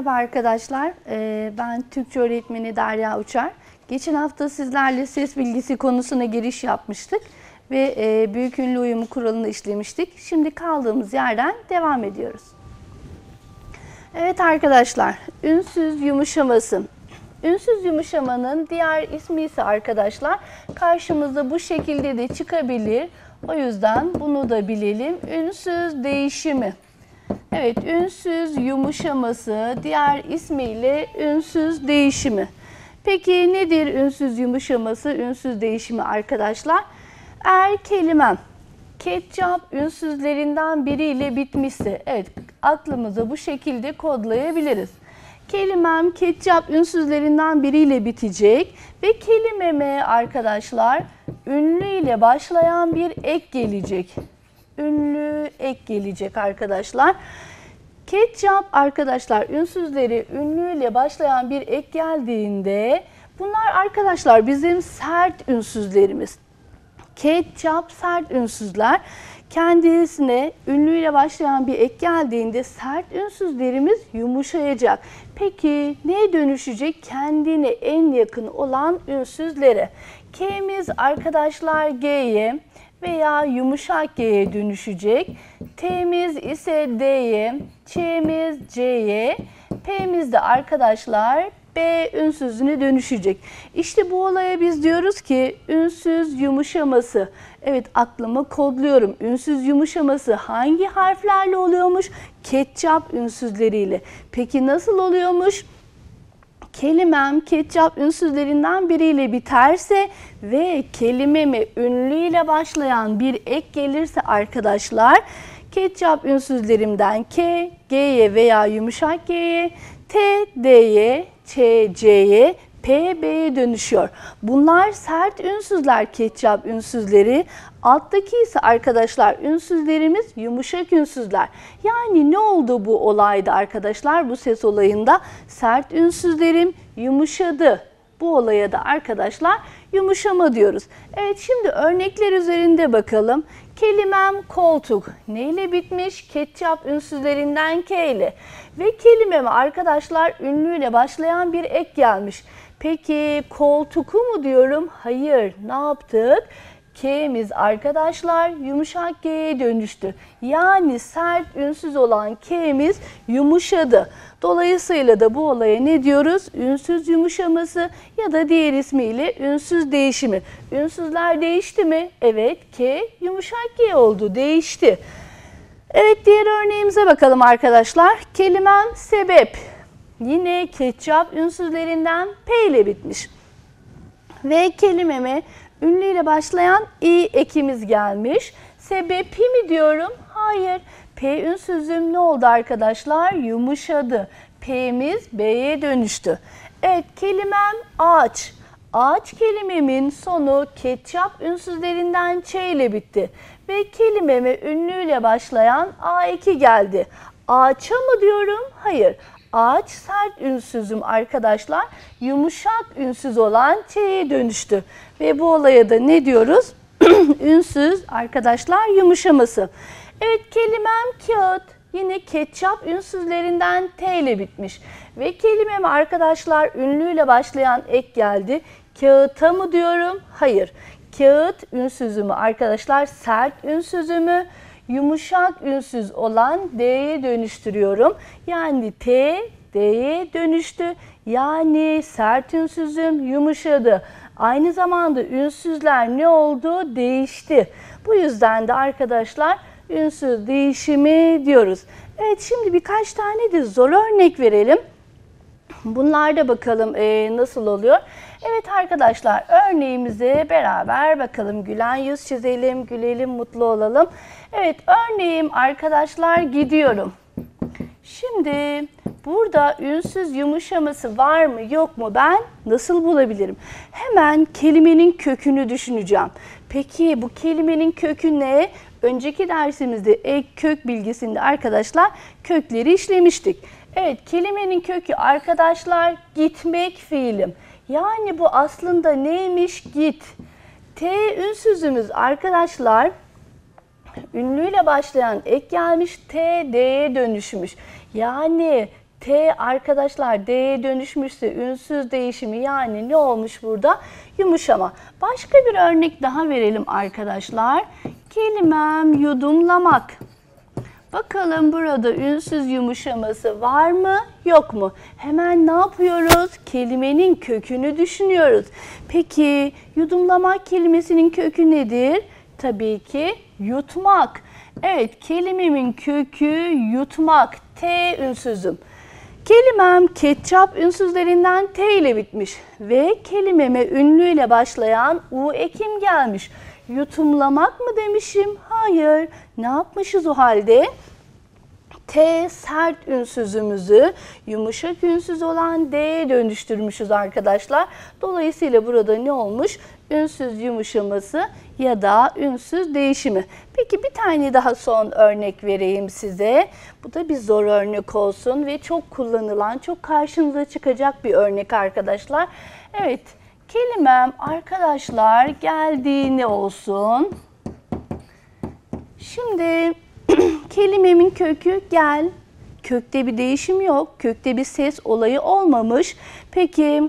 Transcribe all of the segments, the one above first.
Merhaba arkadaşlar, ben Türkçe öğretmeni Derya Uçar. Geçen hafta sizlerle ses bilgisi konusuna giriş yapmıştık ve büyük ünlü uyumu kuralını işlemiştik. Şimdi kaldığımız yerden devam ediyoruz. Evet arkadaşlar, ünsüz yumuşaması. Ünsüz yumuşamanın diğer ismi ise arkadaşlar karşımıza bu şekilde de çıkabilir. O yüzden bunu da bilelim. Ünsüz değişimi. Evet, ünsüz yumuşaması, diğer ismiyle ünsüz değişimi. Peki nedir ünsüz yumuşaması, ünsüz değişimi arkadaşlar? Eğer kelimem ketçap ünsüzlerinden biriyle bitmişse, evet aklımıza bu şekilde kodlayabiliriz. Kelimem ketçap ünsüzlerinden biriyle bitecek ve kelimeme arkadaşlar ünlü ile başlayan bir ek gelecek. Ünlü ek gelecek arkadaşlar. Ketçap arkadaşlar ünsüzleri ünlüyle başlayan bir ek geldiğinde bunlar arkadaşlar bizim sert ünsüzlerimiz. Ketçap sert ünsüzler. Kendisine ünlüyle başlayan bir ek geldiğinde sert ünsüzlerimiz yumuşayacak. Peki neye dönüşecek? Kendine en yakın olan ünsüzlere. K'miz arkadaşlar G'ye veya yumuşak G'ye dönüşecek. T'miz ise D'ye, Ç'miz C'ye, P'miz de arkadaşlar B ünsüzüne dönüşecek. İşte bu olaya biz diyoruz ki ünsüz yumuşaması. Evet aklıma kodluyorum. Ünsüz yumuşaması hangi harflerle oluyormuş? Ketçap ünsüzleriyle. Peki nasıl oluyormuş? Kelimem ketçap ünsüzlerinden biriyle biterse ve kelimeme ünlüyle başlayan bir ek gelirse arkadaşlar ketçap ünsüzlerimden K, G'ye veya yumuşak G'ye, T, D'ye, Ç, C'ye, P, B'ye dönüşüyor. Bunlar sert ünsüzler ketçap ünsüzleri. Alttaki ise arkadaşlar ünsüzlerimiz yumuşak ünsüzler. Yani ne oldu bu olayda arkadaşlar? Bu ses olayında sert ünsüzlerim yumuşadı. Bu olaya da arkadaşlar yumuşama diyoruz. Evet şimdi örnekler üzerinde bakalım. Kelimem koltuk. Neyle bitmiş? Ketçap ünsüzlerinden K ile. Ve kelimeme arkadaşlar ünlüyle başlayan bir ek gelmiş. Peki koltuku mu diyorum? Hayır. Ne yaptık? K'miz arkadaşlar yumuşak G'ye dönüştü. Yani sert ünsüz olan K'miz yumuşadı. Dolayısıyla da bu olaya ne diyoruz? Ünsüz yumuşaması ya da diğer ismiyle ünsüz değişimi. Ünsüzler değişti mi? Evet, K yumuşak G oldu, değişti. Evet, diğer örneğimize bakalım arkadaşlar. Kelimem sebep. Yine ketçap ünsüzlerinden P ile bitmiş. Ve kelimeme ünlüyle başlayan i ekimiz gelmiş. Sebebi mi diyorum? Hayır. P ünsüzüm ne oldu arkadaşlar? Yumuşadı. P'miz B'ye dönüştü. Evet, kelimem ağaç. Ağaç kelimemin sonu ketçap ünsüzlerinden Ç ile bitti. Ve kelimeme ünlüyle başlayan a eki geldi. Ağaça mı diyorum? Hayır. Ağaç sert ünsüzüm arkadaşlar. Yumuşak ünsüz olan Ç'ye dönüştü. Ve bu olaya da ne diyoruz? Ünsüz arkadaşlar yumuşaması. Evet, kelimem kağıt. Yine ketçap ünsüzlerinden T ile bitmiş. Ve kelimeme arkadaşlar ünlüyle başlayan ek geldi. Kağıta mı diyorum? Hayır. Kağıt ünsüzümü arkadaşlar sert ünsüzümü yumuşak ünsüz olan D'ye dönüştürüyorum. Yani T, D'ye dönüştü. Yani sert ünsüzüm yumuşadı. Aynı zamanda ünsüzler ne oldu? Değişti. Bu yüzden de arkadaşlar ünsüz değişimi diyoruz. Evet, şimdi birkaç tane de zor örnek verelim. Bunlarda bakalım nasıl oluyor. Evet arkadaşlar, örneğimize beraber bakalım. Gülen yüz çizelim, gülelim, mutlu olalım. Evet, örneğim arkadaşlar gidiyorum. Şimdi burada ünsüz yumuşaması var mı yok mu ben nasıl bulabilirim? Hemen kelimenin kökünü düşüneceğim. Peki bu kelimenin kökü ne? Önceki dersimizde ek kök bilgisinde arkadaşlar kökleri işlemiştik. Evet, kelimenin kökü arkadaşlar gitmek fiilim. Yani bu aslında neymiş? Git. T ünsüzümüz arkadaşlar ünlüyle başlayan ek gelmiş, T, D'ye dönüşmüş. Yani T arkadaşlar D'ye dönüşmüşse ünsüz değişimi, yani ne olmuş burada? Yumuşama. Başka bir örnek daha verelim arkadaşlar. Kelimem yudumlamak. Bakalım burada ünsüz yumuşaması var mı, yok mu? Hemen ne yapıyoruz? Kelimenin kökünü düşünüyoruz. Peki yudumlamak kelimesinin kökü nedir? Tabii ki yutmak. Evet, kelimemin kökü yutmak. T ünsüzüm. Kelimem ketçap ünsüzlerinden T ile bitmiş ve kelimeme ünlüyle başlayan U ekim gelmiş. Yutumlamak mı demişim? Hayır. Ne yapmışız o halde? T sert ünsüzümüzü yumuşak ünsüz olan D'ye dönüştürmüşüz arkadaşlar. Dolayısıyla burada ne olmuş? Ünsüz yumuşaması ya da ünsüz değişimi. Peki bir tane daha son örnek vereyim size. Bu da bir zor örnek olsun ve çok kullanılan, çok karşınıza çıkacak bir örnek arkadaşlar. Evet, kelimem arkadaşlar geldiğinde olsun. Şimdi kelimemin kökü gel. Kökte bir değişim yok. Kökte bir ses olayı olmamış. Peki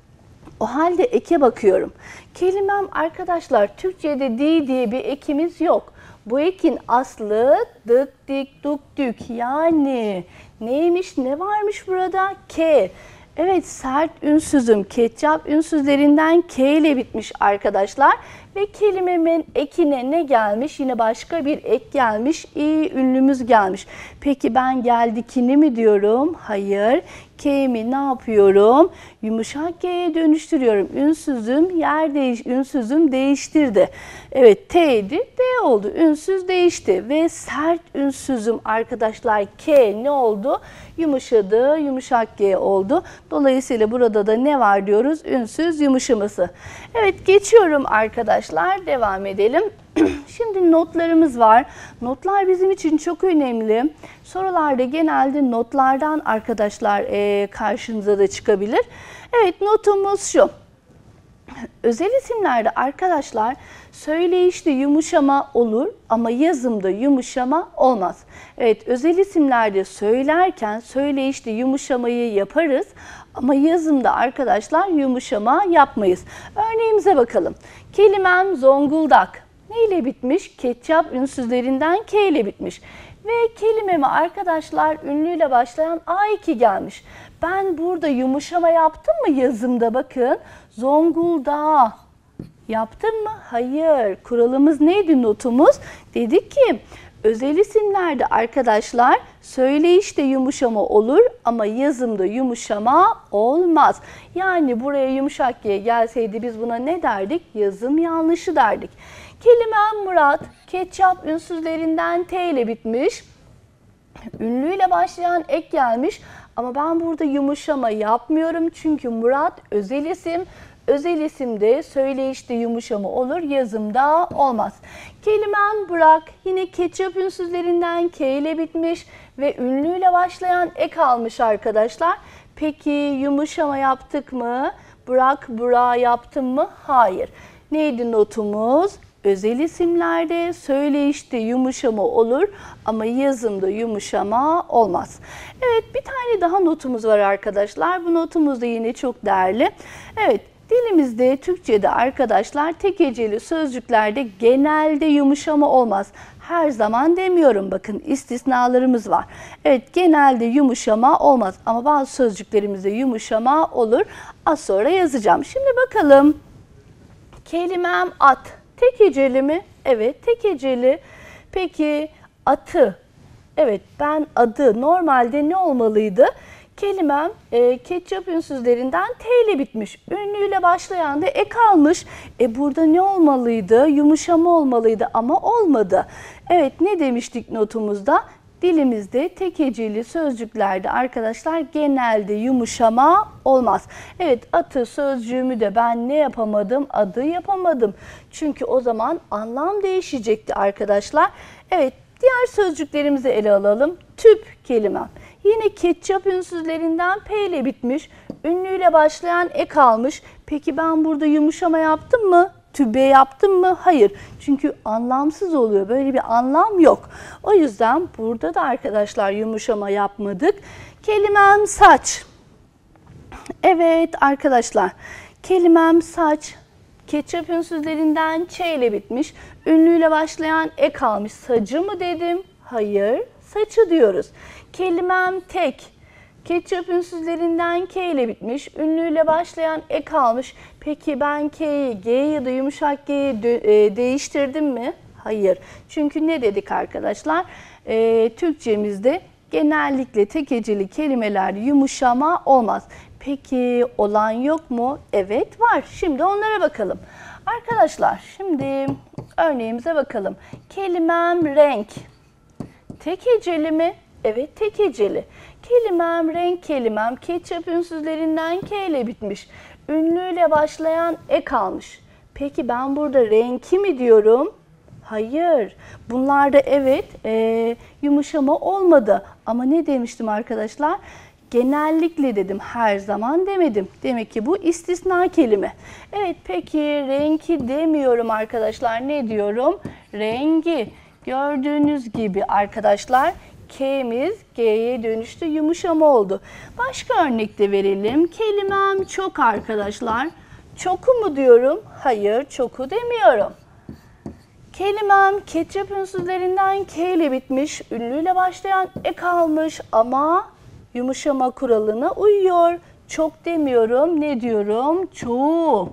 o halde eke bakıyorum. Kelimem arkadaşlar Türkçe'de di diye bir ekimiz yok. Bu ekin aslı dık dik duk dük, yani neymiş, ne varmış burada? K. Evet, sert ünsüzüm. Ketçap ünsüzlerinden K ile bitmiş arkadaşlar. Ve kelimemin ekine ne gelmiş? Yine başka bir ek gelmiş. İ ünlümüz gelmiş. Peki ben geldikini mi diyorum? Hayır. K'mi ne yapıyorum? Yumuşak G'ye dönüştürüyorum. Ünsüzüm ünsüzüm değiştirdi. Evet, T'ydi, D oldu. Ünsüz değişti ve sert ünsüzüm arkadaşlar K ne oldu? Yumuşadı, yumuşak G oldu. Dolayısıyla burada da ne var diyoruz? Ünsüz yumuşaması. Evet, geçiyorum arkadaşlar. Devam edelim. Şimdi notlarımız var. Notlar bizim için çok önemli. Sorularda genelde notlardan arkadaşlar karşınıza da çıkabilir. Evet, notumuz şu. Özel isimlerde arkadaşlar söyleyişte yumuşama olur ama yazımda yumuşama olmaz. Evet, özel isimlerde söylerken söyleyişte yumuşamayı yaparız ama yazımda arkadaşlar yumuşama yapmayız. Örneğimize bakalım. Kelimem Zonguldak. Ne ile bitmiş? Ketçap ünsüzlerinden K ile bitmiş. Ve kelimeme arkadaşlar ünlüyle başlayan A2 gelmiş. Ben burada yumuşama yaptım mı yazımda? Bakın, Zonguldak yaptım mı? Hayır. Kuralımız neydi, notumuz? Dedik ki özel isimlerde arkadaşlar söyleyişte yumuşama olur ama yazımda yumuşama olmaz. Yani buraya yumuşak G gelseydi biz buna ne derdik? Yazım yanlışı derdik. Kelimem Murat, ketçap ünsüzlerinden T ile bitmiş. Ünlüyle başlayan ek gelmiş ama ben burada yumuşama yapmıyorum çünkü Murat özel isim. Özel isimde söyleyişte yumuşama olur, yazımda olmaz. Kelimem Burak, yine ketçap ünsüzlerinden K ile bitmiş ve ünlüyle başlayan ek almış arkadaşlar. Peki yumuşama yaptık mı? Burak, Burak'a yaptım mı? Hayır. Neydi notumuz? Özel isimlerde söyleyişte yumuşama olur ama yazımda yumuşama olmaz. Evet, bir tane daha notumuz var arkadaşlar. Bu notumuz da yine çok değerli. Evet, dilimizde Türkçe'de arkadaşlar tek heceli sözcüklerde genelde yumuşama olmaz. Her zaman demiyorum, bakın istisnalarımız var. Evet, genelde yumuşama olmaz ama bazı sözcüklerimizde yumuşama olur. Az sonra yazacağım. Şimdi bakalım. Kelimem at. Tek heceli mi? Evet, tek heceli. Peki atı. Evet, ben adı normalde ne olmalıydı? Kelimem ketçap ünsüzlerinden T ile bitmiş. Ünlüyle başlayan da ek almış. Burada ne olmalıydı? Yumuşama olmalıydı ama olmadı. Evet, ne demiştik notumuzda? Dilimizde tek heceli sözcüklerde arkadaşlar genelde yumuşama olmaz. Evet, atı sözcüğümü de ben ne yapamadım? Adı yapamadım. Çünkü o zaman anlam değişecekti arkadaşlar. Evet, diğer sözcüklerimizi ele alalım. Tüp kelimem. Yine ketçap ünsüzlerinden P ile bitmiş. Ünlüyle başlayan ek almış. Peki ben burada yumuşama yaptım mı? tübe yaptım mı? Hayır. Çünkü anlamsız oluyor. Böyle bir anlam yok. O yüzden burada da arkadaşlar yumuşama yapmadık. Kelimem saç. Evet arkadaşlar. Kelimem saç. Ketçap ünsüzlerinden Ç ile bitmiş. Ünlüyle başlayan E kalmış. Sacı mı dedim? Hayır. Saçı diyoruz. Kelimem tek. Ketçap ünsüzlerinden K ile bitmiş. Ünlüyle başlayan E kalmış. Peki ben K'yi G ya da yumuşak G'yi değiştirdim mi? Hayır. Çünkü ne dedik arkadaşlar? Türkçemizde genellikle tek heceli kelimeler yumuşama olmaz. Peki olan yok mu? Evet var. Şimdi onlara bakalım. Arkadaşlar şimdi örneğimize bakalım. Kelimem renk. Tek heceli mi? Evet tek heceli. Kelimem renk kelimem ketçap ünsüzlerinden K ile bitmiş. Ünlüyle başlayan E kalmış. Peki ben burada renki mi diyorum? Hayır. Bunlarda evet yumuşama olmadı. Ama ne demiştim arkadaşlar? Genellikle dedim, her zaman demedim. Demek ki bu istisna kelime. Evet peki renki demiyorum arkadaşlar. Ne diyorum? Rengi. Gördüğünüz gibi arkadaşlar K'miz G'ye dönüştü, yumuşama oldu. Başka örnek de verelim. Kelimem çok arkadaşlar. Çoku mu diyorum? Hayır, çoku demiyorum. Kelimem ketçap ünsüzlerinden K ile bitmiş, ünlüyle başlayan E kalmış ama yumuşama kuralına uyuyor. Çok demiyorum. Ne diyorum? Çoğu.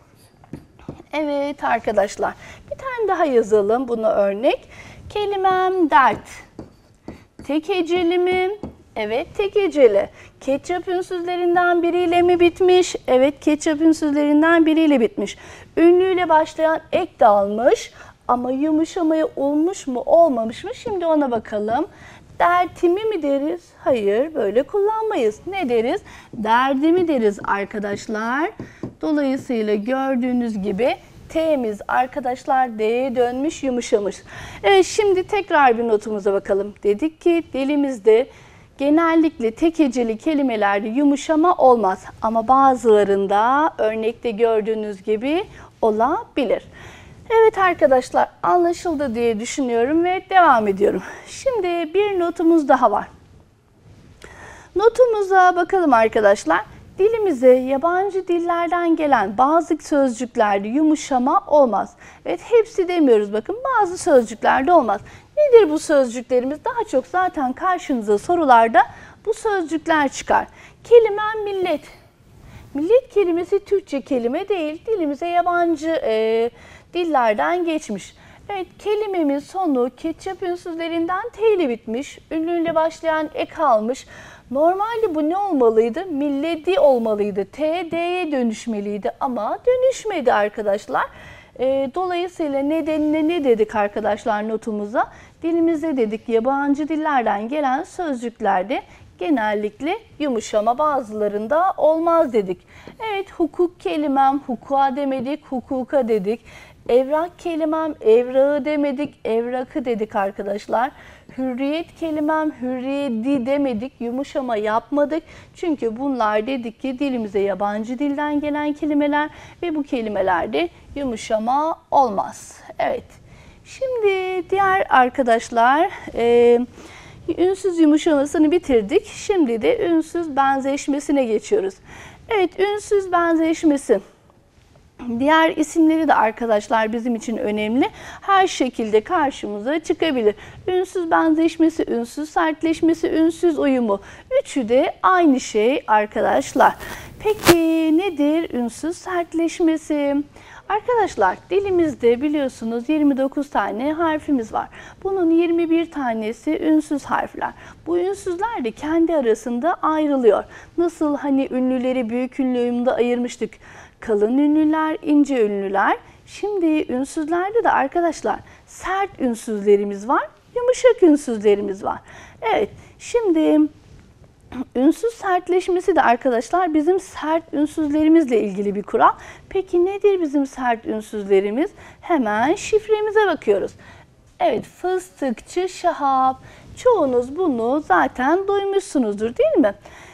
Evet arkadaşlar. Bir tane daha yazalım bunu örnek. Kelimem dert. Tek heceli mi? Evet tek heceli. Ketçap ünsüzlerinden biriyle mi bitmiş? Evet ketçap ünsüzlerinden biriyle bitmiş. Ünlüyle başlayan ek de almış ama yumuşamaya olmuş mu olmamış mı? Şimdi ona bakalım. Dertimi mi deriz? Hayır, böyle kullanmayız. Ne deriz? Derdimi deriz arkadaşlar. Dolayısıyla gördüğünüz gibi T'miz arkadaşlar D'ye dönmüş, yumuşamış. Evet, şimdi tekrar bir notumuza bakalım. Dedik ki dilimizde genellikle tek heceli kelimelerde yumuşama olmaz. Ama bazılarında örnekte gördüğünüz gibi olabilir. Evet arkadaşlar, anlaşıldı diye düşünüyorum ve devam ediyorum. Şimdi bir notumuz daha var. Notumuza bakalım arkadaşlar. Dilimize yabancı dillerden gelen bazı sözcüklerde yumuşama olmaz. Evet, hepsi demiyoruz, bakın bazı sözcüklerde olmaz. Nedir bu sözcüklerimiz? Daha çok zaten karşınıza sorularda bu sözcükler çıkar. Kelimem millet. Millet kelimesi Türkçe kelime değil, dilimize yabancı dillerden geçmiş. Evet, kelimemin sonu ketçap ünsüzlerinden T ile bitmiş, ünlüyle başlayan E kalmış. Normalde bu ne olmalıydı? Milleti olmalıydı. T, D'ye dönüşmeliydi ama dönüşmedi arkadaşlar. Dolayısıyla nedenine ne dedik arkadaşlar notumuza? Dilimize dedik yabancı dillerden gelen sözcüklerde genellikle yumuşama, bazılarında olmaz dedik. Evet, hukuk kelimem hukuka demedik, hukuka dedik. Evrak kelimem evrağı demedik, evrakı dedik arkadaşlar. Hürriyet kelimem hürriyeti demedik, yumuşama yapmadık. Çünkü bunlar dedik ki dilimize yabancı dilden gelen kelimeler ve bu kelimelerde yumuşama olmaz. Evet, şimdi diğer arkadaşlar ünsüz yumuşamasını bitirdik. Şimdi de ünsüz benzeşmesine geçiyoruz. Evet, ünsüz benzeşmesi. Diğer isimleri de arkadaşlar bizim için önemli. Her şekilde karşımıza çıkabilir. Ünsüz benzeşmesi, ünsüz sertleşmesi, ünsüz uyumu. Üçü de aynı şey arkadaşlar. Peki nedir ünsüz sertleşmesi? Arkadaşlar dilimizde biliyorsunuz 29 tane harfimiz var. Bunun 21 tanesi ünsüz harfler. Bu ünsüzler de kendi arasında ayrılıyor. Nasıl hani ünlüleri büyük ünlü uyumunda ayırmıştık. Kalın ünlüler, ince ünlüler. Şimdi ünsüzlerde de arkadaşlar sert ünsüzlerimiz var, yumuşak ünsüzlerimiz var. Evet, şimdi ünsüz sertleşmesi de arkadaşlar bizim sert ünsüzlerimizle ilgili bir kural. Peki nedir bizim sert ünsüzlerimiz? Hemen şifremize bakıyoruz. Evet, fıstıkçı Şahap. Çoğunuz bunu zaten duymuşsunuzdur değil mi?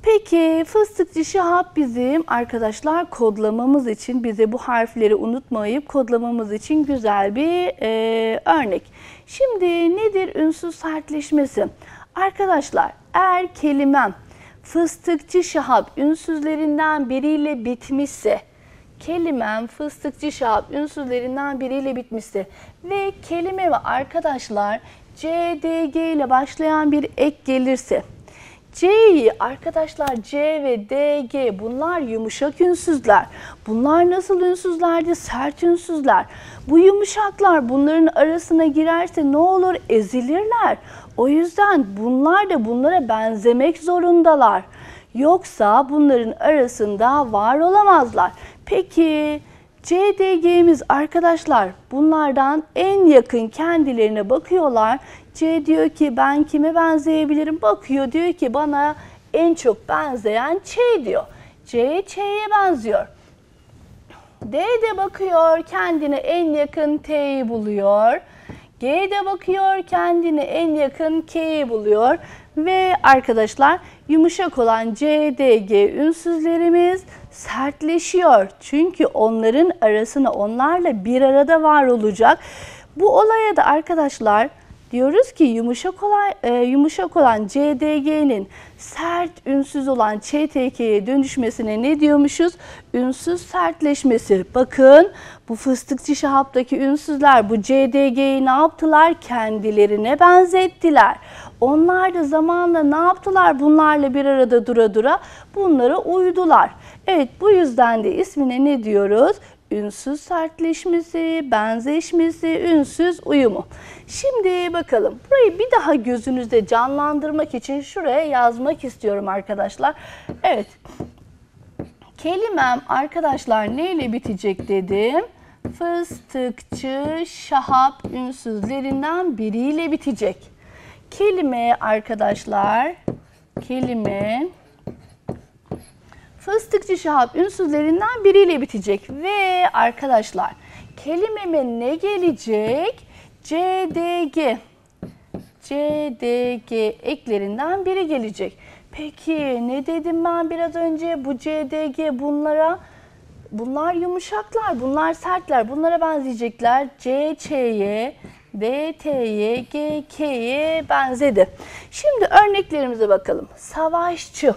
Peki fıstıkçı Şahap bizim arkadaşlar kodlamamız için, bize bu harfleri unutmayıp kodlamamız için güzel bir örnek. Şimdi nedir ünsüz sertleşmesi? Arkadaşlar eğer kelimem fıstıkçı Şahap ünsüzlerinden biriyle bitmişse, kelimem fıstıkçı Şahap ünsüzlerinden biriyle bitmişse ve kelimeme arkadaşlar C, D, G ile başlayan bir ek gelirse, C'yi arkadaşlar C ve D, G bunlar yumuşak ünsüzler. Bunlar nasıl ünsüzlerdi? Sert ünsüzler. Bu yumuşaklar bunların arasına girerse ne olur? Ezilirler. O yüzden bunlar da bunlara benzemek zorundalar. Yoksa bunların arasında var olamazlar. Peki C, D, G'miz arkadaşlar bunlardan en yakın kendilerine bakıyorlar. C diyor ki ben kime benzeyebilirim? Bakıyor diyor ki bana en çok benzeyen Ç diyor. C, Ç'ye benziyor. D de bakıyor kendine en yakın T'yi buluyor. G de bakıyor kendine en yakın K'yi buluyor. Ve arkadaşlar yumuşak olan C, D, G ünsüzlerimiz sertleşiyor. Çünkü onların arasına onlarla bir arada var olacak. Bu olaya da arkadaşlar diyoruz ki yumuşak olan C, D, G'nin sert ünsüz olan Ç, T, K'ye dönüşmesine ne diyormuşuz? Ünsüz sertleşmesi. Bakın bu fıstıkçı Şahap'taki ünsüzler bu C, D, G'yi ne yaptılar? Kendilerine benzettiler. Onlar da zamanla ne yaptılar? Bunlarla bir arada dura dura bunlara uydular. Evet, bu yüzden de ismine ne diyoruz? Ünsüz sertleşmesi, benzeşmesi, ünsüz uyumu. Şimdi bakalım. Burayı bir daha gözünüzde canlandırmak için şuraya yazmak istiyorum arkadaşlar. Evet. Kelimem arkadaşlar neyle bitecek dedim? Fıstıkçı Şahap ünsüzlerinden biriyle bitecek. Kelime arkadaşlar, kelime fıstıkçı Şahap ünsüzlerinden biriyle bitecek. Ve arkadaşlar kelimeme ne gelecek? C, D, G. C, D, G eklerinden biri gelecek. Peki ne dedim ben biraz önce? Bu C, D, G bunlar yumuşaklar, bunlar sertler. Bunlara benzeyecekler. C, Ç'ye, D, T'ye, G, K'ye benzedi. Şimdi örneklerimize bakalım. Savaşçı.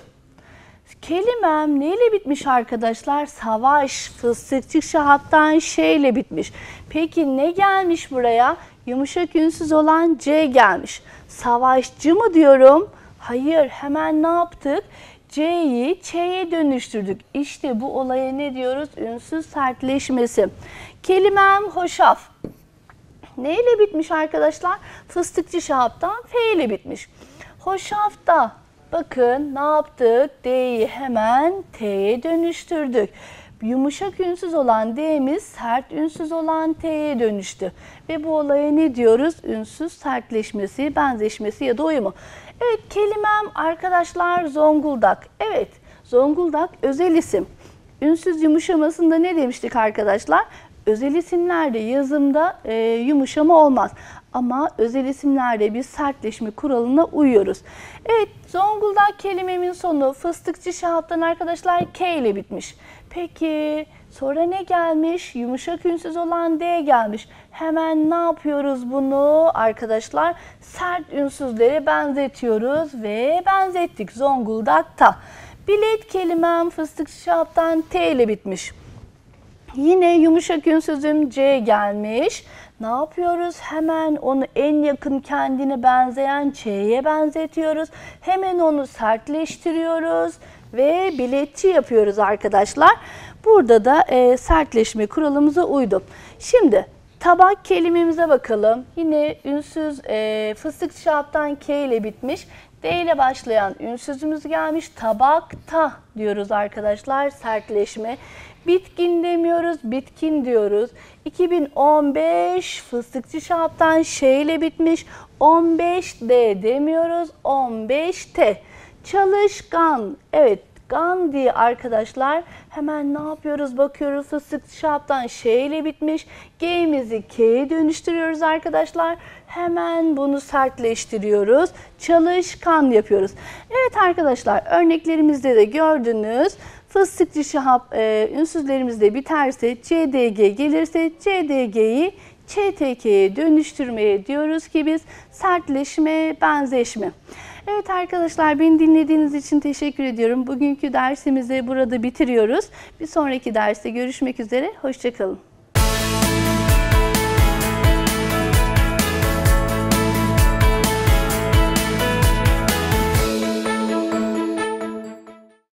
Kelimem neyle bitmiş arkadaşlar? Savaş, fıstıkçı Şahap'tan şeyle bitmiş. Peki ne gelmiş buraya? Yumuşak ünsüz olan C gelmiş. Savaşçı mı diyorum? Hayır, hemen ne yaptık? C'yi Ç'ye dönüştürdük. İşte bu olaya ne diyoruz? Ünsüz sertleşmesi. Kelimem hoşaf. Neyle bitmiş arkadaşlar? Fıstıkçı Şahap'tan F ile bitmiş. Hoşafta bakın ne yaptık? D'yi hemen T'ye dönüştürdük. Yumuşak ünsüz olan D'miz sert ünsüz olan T'ye dönüştü. Ve bu olaya ne diyoruz? Ünsüz sertleşmesi, benzeşmesi ya da uyumu. Evet, kelimem arkadaşlar Zonguldak. Evet, Zonguldak özel isim. Ünsüz yumuşamasında ne demiştik arkadaşlar? Özel isimlerde yazımda yumuşama olmaz. Ama özel isimlerde biz sertleşme kuralına uyuyoruz. Evet, Zonguldak kelimemin sonu fıstıkçı Şahap'tan arkadaşlar K ile bitmiş. Peki sonra ne gelmiş? Yumuşak ünsüz olan D gelmiş. Hemen ne yapıyoruz bunu arkadaşlar? Sert ünsüzlere benzetiyoruz ve benzettik Zonguldak'ta. Bilet kelimem fıstıkçı Şahap'tan T ile bitmiş. Yine yumuşak ünsüzüm C gelmiş. Ne yapıyoruz? Hemen onu en yakın kendine benzeyen Ç'ye benzetiyoruz. Hemen onu sertleştiriyoruz ve biletçi yapıyoruz arkadaşlar. Burada da sertleşme kuralımıza uydum. Şimdi tabak kelimemize bakalım. Yine ünsüz fıstıkçı Şahap'tan K ile bitmiş. D ile başlayan ünsüzümüz gelmiş. Tabakta diyoruz arkadaşlar, sertleşme. Bitkin demiyoruz, bitkin diyoruz. 2015 fıstıkçı Şahap'tan Ş ile bitmiş. 15D demiyoruz, 15T. Çalışkan, evet Gan diye arkadaşlar hemen ne yapıyoruz? Bakıyoruz fıstık şaptan Ş ile bitmiş. G'mizi K'ye dönüştürüyoruz arkadaşlar. Hemen bunu sertleştiriyoruz. Çalışkan yapıyoruz. Evet arkadaşlar, örneklerimizde de gördünüz. Fıstık dişi ünsüzlerimizde biterse, CDG gelirse CDG'yi ÇTK'ye dönüştürmeye diyoruz ki biz sertleşme, benzeşme. Evet arkadaşlar, beni dinlediğiniz için teşekkür ediyorum. Bugünkü dersimizi burada bitiriyoruz. Bir sonraki derste görüşmek üzere. Hoşça kalın.